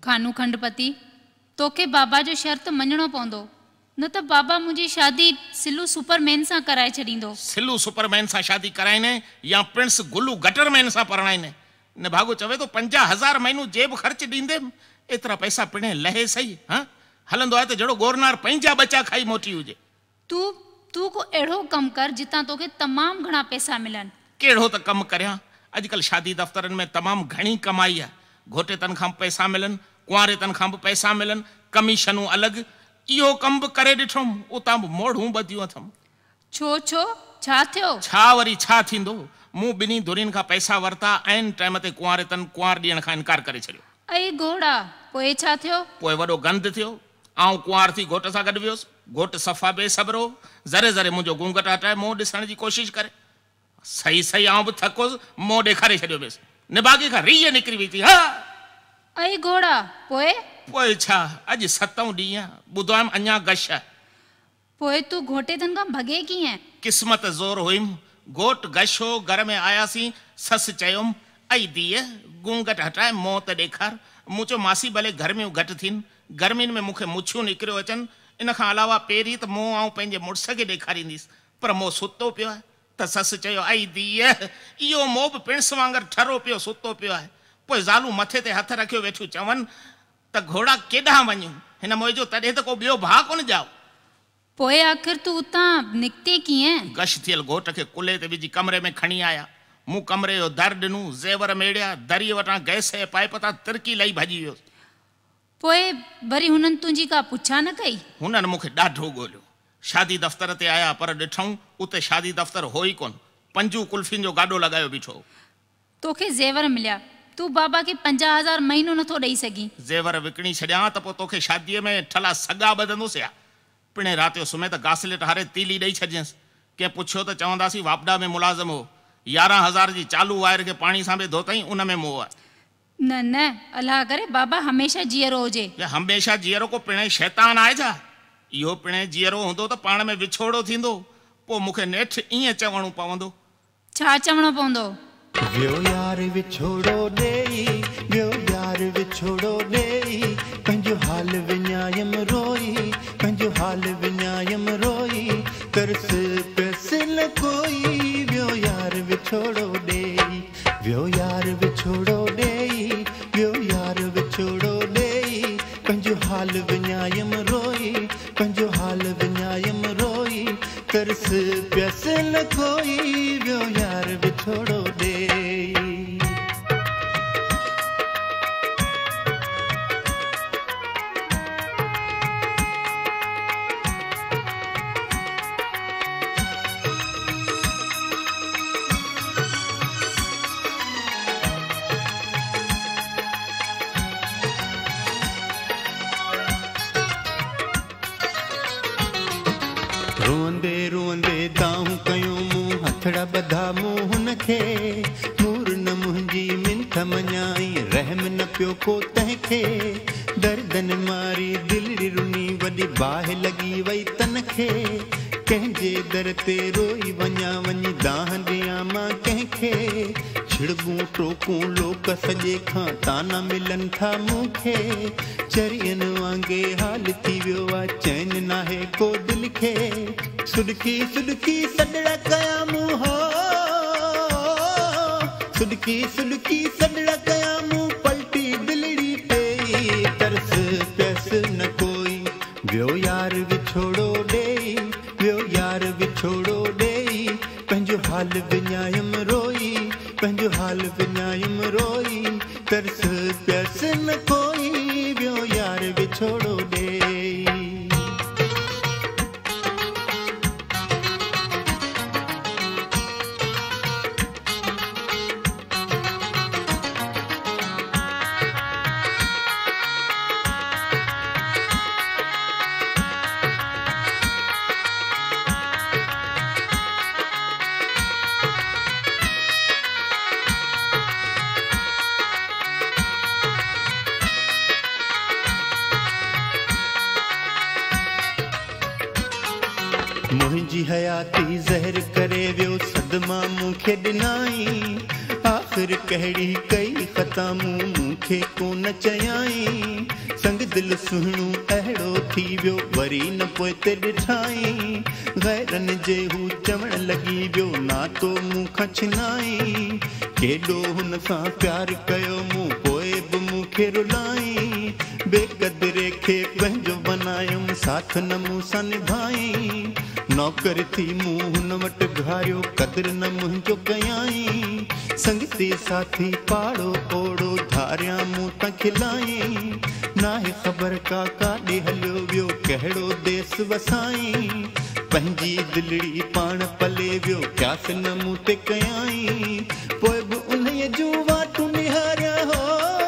खानू खंडपति तोखे बाबा जो शर्त मञणो पवंदो, न त बाबा मुंहिंजी शादी सिलू सुपरमैन सां कराए छॾींदो। सिलू सुपरमैन सां शादी कराइने या प्रिंस गुल्लू गटरमैन सां परणाइने? न भागो चवे तो 50,000 महीनू जेब ख़र्च ॾींदे, एतिरा पैसा पिणे लहे सही? हाँ हलंदो आहे त जहिड़ो गोरनार पंहिंजा बचा खाई मोटी हुजे। तू को अहिड़ो कमु कर जितां तोखे तमामु घणा पैसा मिलनि। कहिड़ो त कमु करियां? अॼुकल्ह शादी दफ़्तरनि में तमामु घणी कमाई आहे। घोटे तन खां पैसा मिलनि, कुंवारे तन खां पैसा मिलनि, कमीशनूं अलॻि। इहो कमु बि करे ॾिठुमि, उतां बि मोड़ूं ॿधियूं अथमि। छो छा थियो? छा वरी छा थींदो? मूं ॿिन्ही धुरियुनि खां पैसा वरिता, ऐं टाइम ते कुंवारे तन कुंवार ॾियण खां इनकार करे छॾियो। ऐं घोड़ा पोइ छा थियो? पोइ वॾो गंद थियो। आउं कुंवार थी घोट सां गॾु वियुसि। घोट सफ़ा बेसब्रो, ज़रे ज़रे मुंहिंजो घूंघट हटाए मुंहुं ॾिसण जी कोशिशि करे। सही आउं बि थकोसि, मुंहुं ॾेखारे छॾियो वियुसि। निभागे खां रीह निकिरी वई थी। हा ऐं घोड़ा पोइ छा? अॼु 7 ॾींहं ॿुधायमि अञा गश। पोइ तूं घोटे तन खां भॻे कीअं? क़िस्मत ज़ोर हुयमि। घोट गश हो, घर में आयासीं। ससु चयोमि, ऐं धीअ घूंघट हटाए मुंहुं त ॾेखार। मूं चयो मासी भले गर्मियूं घटि थियनि, गर्मियुनि में मूंखे मुछियूं निकिरियो अचनि। इन खां अलावा पहिरीं त मुंहुं आउं पंहिंजे मुड़ुस खे ॾेखारींदीसि, पर मुंहुं सुतो पियो आहे। त ससु चयो, ऐं धीअ इहो मुंहुं बि पिणस वांगुरु ठरो पियो सुतो पियो आहे। पोइ ज़ालूं मथे ते हथ रखियो वेठियूं चवनि त घोड़ा केॾांहुं वञूं? हिन मोए जो तॾहिं त को ॿियो भाउ कोन ॼाओ। पोइ आख़िर तूं उतां निकिती कीअं? गश थियल घोट खे कुल्हे ते विझी कमरे में खणी आया। मूं कमरे जो दर ॾिनूं, ज़ेवर मेड़िया, दरीअ वटां गैस जे पाइप तां तिरकी लही भॼी वियुसि। पोइ वरी हुननि तुंहिंजी का पुछा न कई? हुननि मूंखे ॾाढो ॻोल्हियो। शादी दफ़्तर ते आया, पर ॾिठऊं उते शादी दफ़्तर हो ई कोन। 5 कुल्फियुनि जो गाॾो लॻायो बीठो। तोखे ज़ेवर मिलिया, तूं बाबा खे 50,000 महीनो नथो ॾेई सघीं। ज़ेवर विकिणी छॾियां त पोइ तोखे शादीअ में ठला सॻा ॿधंदुसि या? पिणे राति जो सुम्हे त घासलेट हारे तीली ॾेई छॾियसि। कंहिं पुछियो त चवंदासीं वापडा में मुलाज़िम हो। 11,000 जी चालू वायर खे पाणी सां बि धोतई, उन में मोह आहे। न अल्लाह करे बाबा हमेशा जीअरो हुजे। हमेशा जीअरो को पिणे शैतान आहे छा? इहो पिणे जीअरो हूंदो त पाण में विछोड़ो थींदो। पोइ मूंखे नेठि ईअं चवणो पवंदो। छा चवणो पवंदो? वियो यार विछोड़ो ॾेई, वियो यार विछोड़ो ॾेई, पंहिंजो हाल विञायम रोई, पंहिंजो हाल विञायम रोई, तरस पियस न कोई। वियो यार विछोड़ो ॾेई, वियो यार विछोड़ो ॾेई, वियो यार विछोड़ो ॾेई, पंहिंजो हाल विञायम रोई, पंहिंजो हाल विञायम रोई, तरस पियस न कोई। वियो यार विछोड़ो रोंदे रोंदे दाऊं कयूं मूं हथड़ा बधा मूं हुनखे। मूर न मुंहिंजी मिंथ मञाई, रहम न पियो को तंहिंखे। दर्दन मारी दिलि रुनी, वॾी बाहि लॻी वई तनखे। कंहिंजे दर ते रोई वञा, वञी दाह ॾियां मां कंहिंखे। छिड़बूं टोकूं लोक सॼे खां, ताना मिलनि था मूंखे। चरियनि वांगुरु हाल थी वियो आहे, चैन नाहे को दिलि खे। सुॾकी सुॾकी सॾड़ा कया मूं हो, सुॾकी सुॾकी सॾड़ा कया मूं, पलटी दिलड़ी पई, तरस पियस न कोई। वियो यार विछोड़ो ॾेई, वियो यार विछोड़ो ॾेई, पंहिंजो हाल विञायम रोई, पंहिंजो हाल विञायम रोई, तरस पियस न कोई। वियो यार विछोड़ो ॾेई। मुंहिंजी हयाती ज़हर करे वियो, सदमा मूंखे ॾिनाई। आख़िर कहिड़ी कई ख़ता मूंखे कोन चयाई संग दिल सुहिणो अहिड़ो थी वियो वरी न पोइ ते ॾिठाई गैरनि जे हू चवण लॻी वियो नातो मूंखां छिनाई केॾो हुन सां प्यार कयो मूं पोइ बि मूंखे रुलाई बेक़दरे खे पंहिंजो बनायुमि साथ न मूंसां निभाई नौकर थी मूं हुन वटि घारियो क़दुरु न मुंहिंजो कयाई संगती साथी पाड़ो ओड़ो धारियां मूं तां खिलाई नाहे ख़बर का काॾे हलियो वियो कहिड़ो देस वसाई पंहिंजी दिलड़ी पाण पले वियो प्यास न मूं ते कयाई पोइ बि उन्हीअ जूं वाटूं निहारिया हो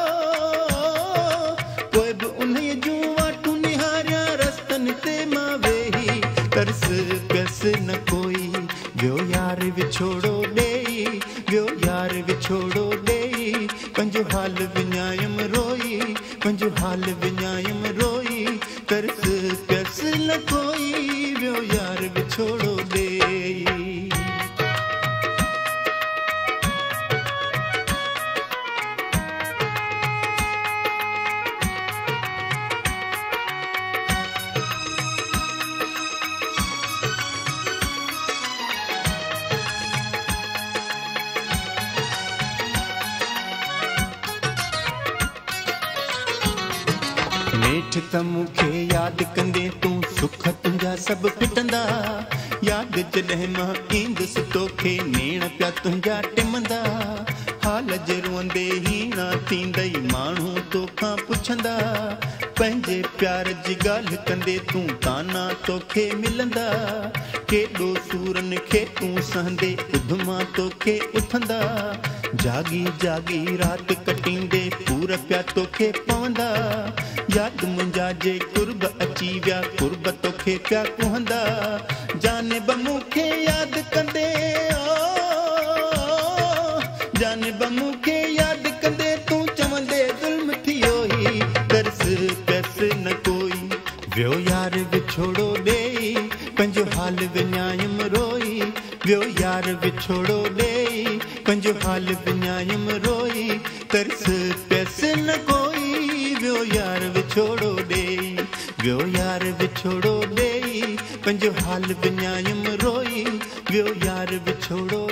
पोइ बि उन्हीअ जूं वाटूं निहारिया रस्तनि ते मां वेही तरस पियसि न कोई वियो यार विछोड़ो ॾेई वियो यार विछोड़ो ॾेई पंहिंजो हाल विञायमि रोई पंहिंजो हाल विञायमि रोई तरस पियसि न कोई वियो यार विछोड़ो ॾेई नेठ त मूंखे यादि कंदे तूं सुख तुंहिंजा सभु फिटंदा यादि जॾहिं मां ईंदुसि तोखे नेण पिया तुंहिंजा टिमंदा हाल जे रोंदे हीणा थींदई माण्हू तोखां पुछंदा पंहिंजे प्यार जी ॻाल्हि कंदे तूं ताना तोखे मिलंदा केॾो सूरनि खे तूं सहंदे उधमा तोखे उथंदा जागी जागी राति कटींदे पूर पिया तोखे पवंदा यादि मुंहिंजा जे कुर्ब अची विया कुर्ब तोखे पिया कुहंदा जानिब मूंखे यादि कंदे जानिब मूंखे यादि कंदे तूं चवंदे ज़ुल्म थियो ई तरस पियसि न कोई वियो यार विछोड़ो ॾेई पंहिंजो हाल विञायमि रोई वियो यार विछोड़ो ॾेई पंहिंजो हाल विञायमि रोई तरस पियसि न कोई वियो यार विछोड़ो ॾेई वियो यार विछोड़ो ॾेई पंहिंजो हाल विञायमि रोई वियो यार विछोड़ो